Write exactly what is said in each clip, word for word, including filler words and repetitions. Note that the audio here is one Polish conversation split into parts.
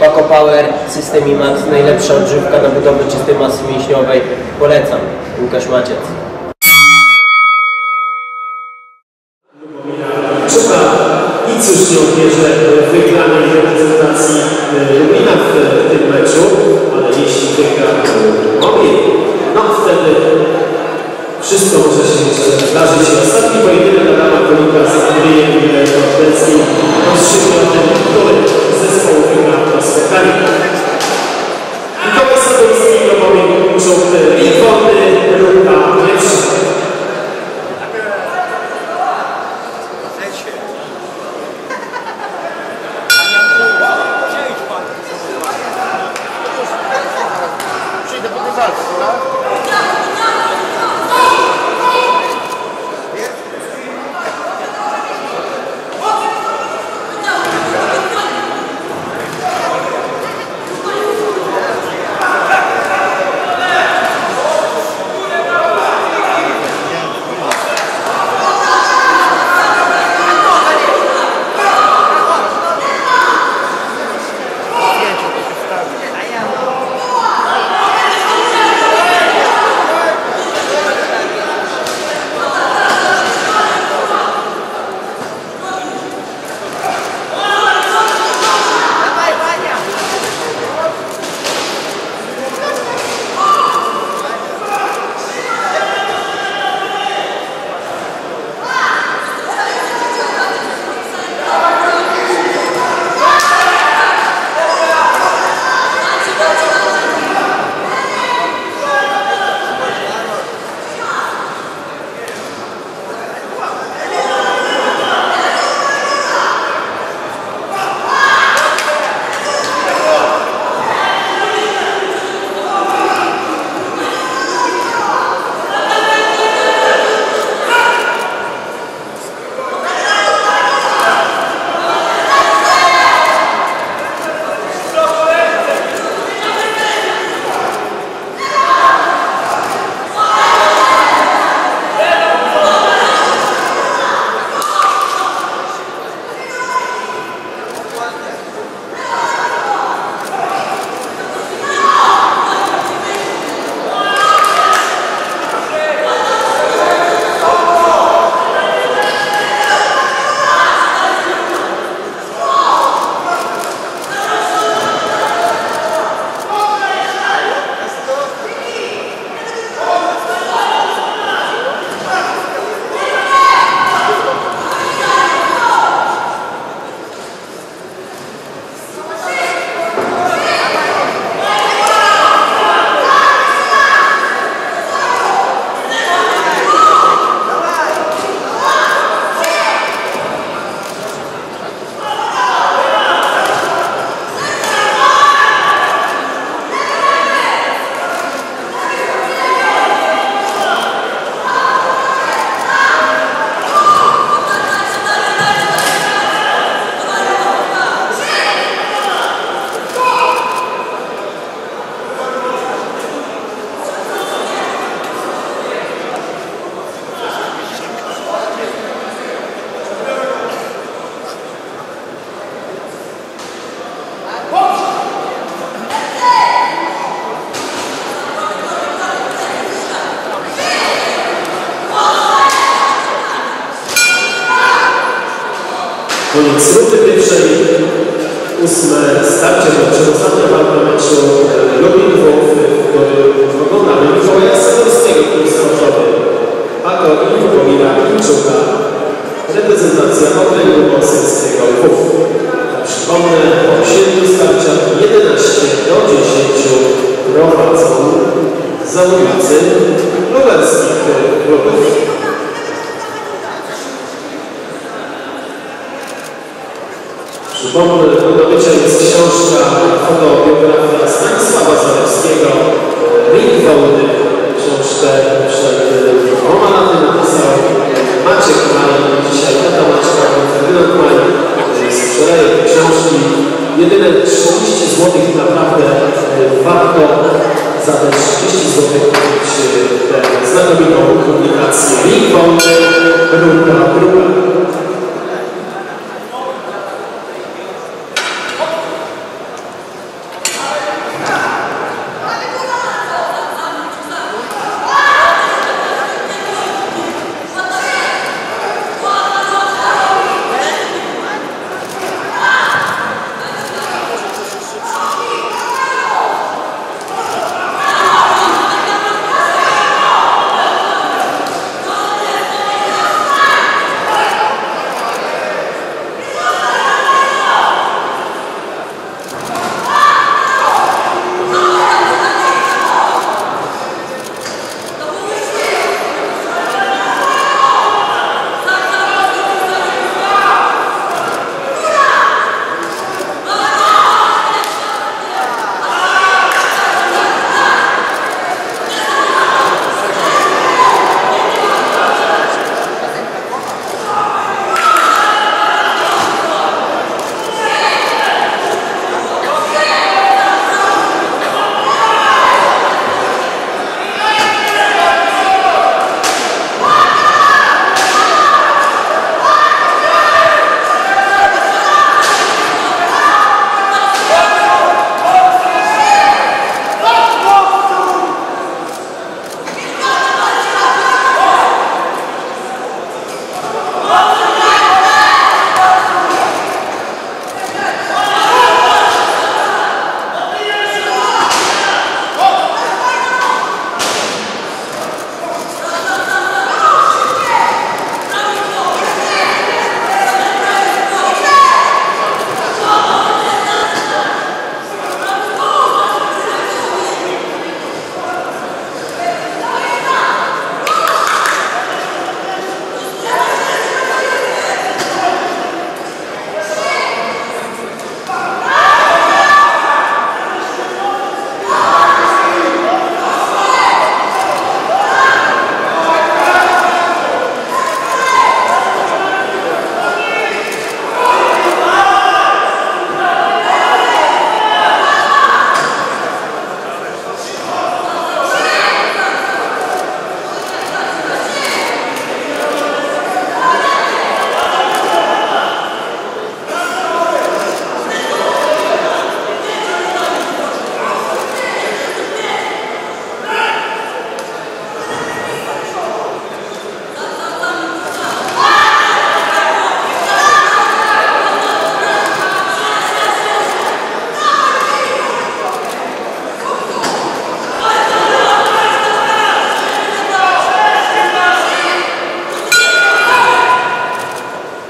Paco Power, System IMAX, najlepsza odżywka na budowę czystej masy mięśniowej. Polecam. Łukasz Maciec. I cóż nie odbierze wygranej reprezentacji Lubina w tym meczu, ale jeśli wygra Lubomin, no wtedy wszystko może się zdarzyć. Ostatni pojedynek Adama Kolika z Andrzejem Kortelskim rozstrzygnie o tym, który z zespołu wygra to spotkanie. Mikołaj Sadoński i Lubomin muszą i wody, runda pierwsza. Koniec rundy pierwszej, ósme starcie, przedostatnia walka meczu Lubin-Włów w pokonaniu Mikołaja Sadowskiego, który jest sportowy. Paco i Lubomira Klimczuka, reprezentacja okręgu poselskiego Lwów. Przypomnę, po siedmiu starciach jedenaście do dziesięciu prowadzą zawodnicy lubelskich klubów. Przypomnę, do nabycia jest książka, fotobiografia Stanisława Zalewskiego, Ring Wolny. Książkę przed dwoma laty napisał Maciek Maj, dzisiaj tata Maćka, Ferdynand Maj. Sprzedaje książki. Jedyne trzydzieści złotych naprawdę warto za te trzydzieści złotych kupić tę znakomitą publikację. Ring Wolny, runda druga.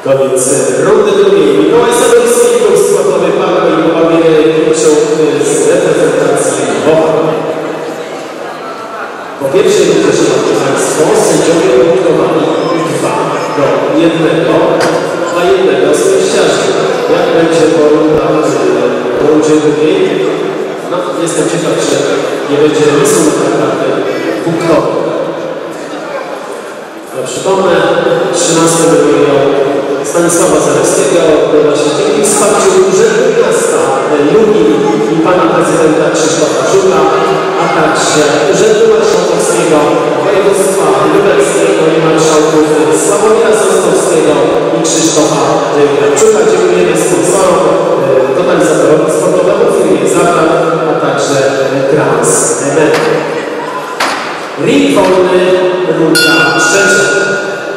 Koniec rundy drugiej. Mikołaj Sadowski, klub sportowy Park i Połamie Kilczuk z reprezentacji Lwowa. Po pierwszej rundzie, szanowni Państwo, sędziowie punktowali dwa do jednego dla jednego z sędziarzy. Jak będzie po rundzie drugiej? No, jestem ciekaw, że nie będzie rysunek naprawdę punktowy. Ja przypomnę, trzynastego miliona Stanisława Zalewskiego odbywa się dzięki wsparciu Urzędu Miasta Lublin i pana prezydenta Krzysztofa Żuka, a także Urzędu Marszałkowskiego Województwa Lubelskiego i marszałków Sławomira Sostowskiego i Krzysztofa Krawczuka. Dziękujemy sponsorom, totalizatorowi sportowemu, firmie Zagrad, a także Transmed. Ring wolny, runda trzecia.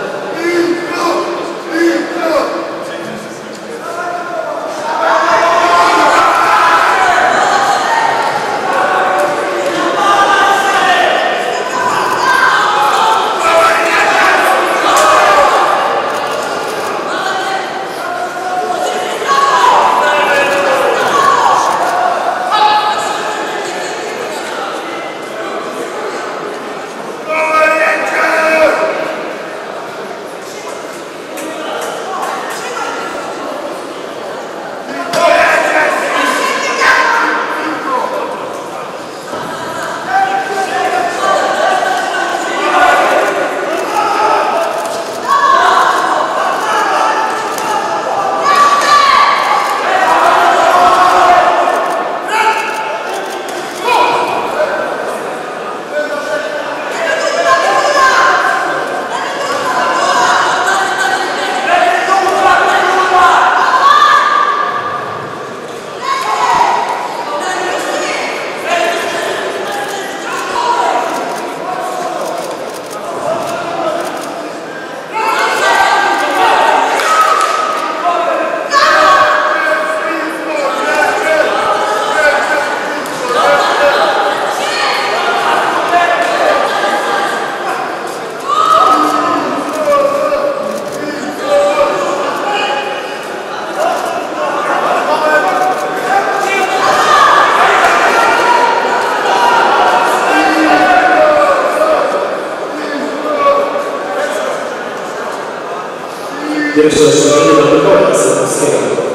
Pierwsze ostrzeżenie dla Mikołaja Sadowskiego.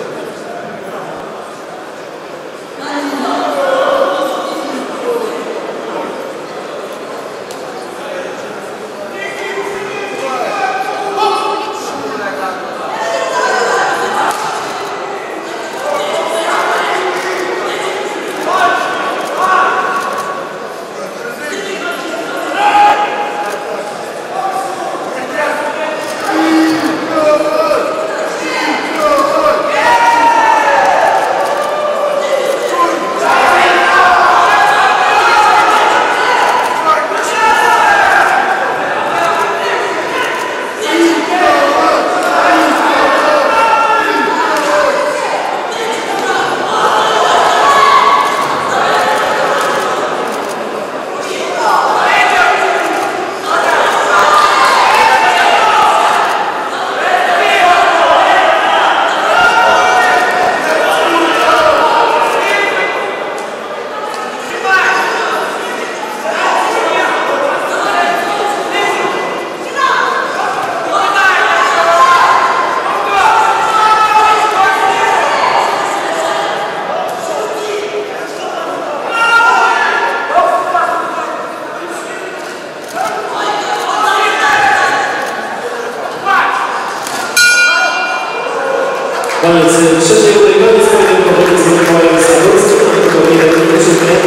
Koniec trzeciej rundy, koniec pojedynku pomiędzy Mikołajem Sadowskim a Mikołajem Krawczukiem.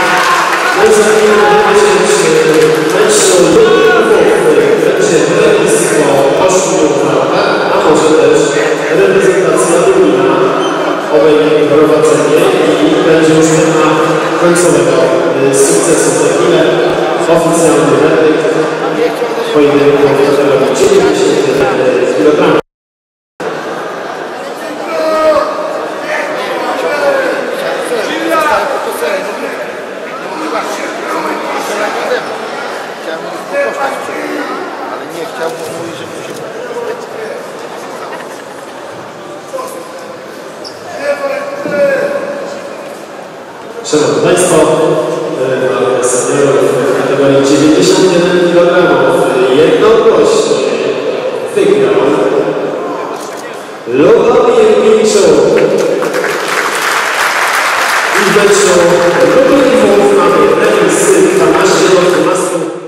No i za chwilę będzie mecz Lubin będzie blisko ośmiu bramkach, a może też reprezentacja Lubina obejmie prowadzenie i będzie już pewna końcowego sukcesu. Za chwilę oficjalny werdykt pojedynku w kategorii dziewięćdziesiąt kilogramów. Ale nie chciałbym mówić, że mu się Szanowni Państwo, walka seniorów w kategorii dziewięćdziesiąt jeden kilogramów jednogłośnie wygrał Lubomir Milczuk. I w meczu Lublin mamy remis dwanaście do dwunastu.